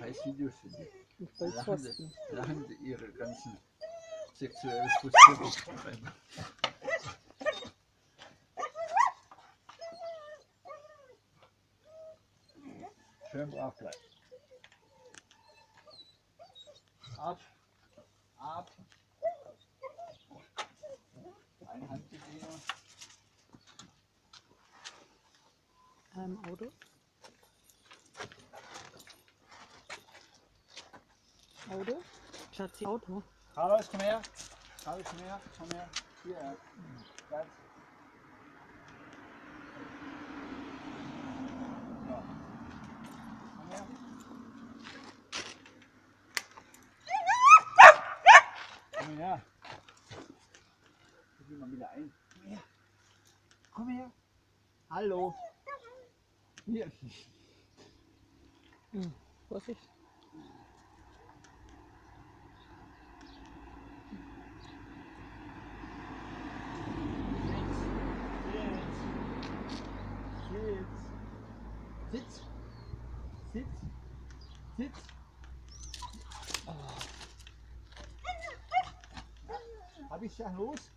heiß Videos für die. Ich will kosten. Lachen sie ihre ganzen sexuellen Frustrierungen. Schön brav bleiben. Ab. Ab. Ein Handbedienung. Auto. Auto? Schatzi, Auto. Carlos, komm her. Carlos, komm her. Komm her. Hier. Ganz. So. Komm her. Komm her. Ich will mal wieder ein. Komm her. Komm her. Hallo. Hier. Vorsicht. Sitz. Sitz. Sitz. Oh. Hab ich ja los?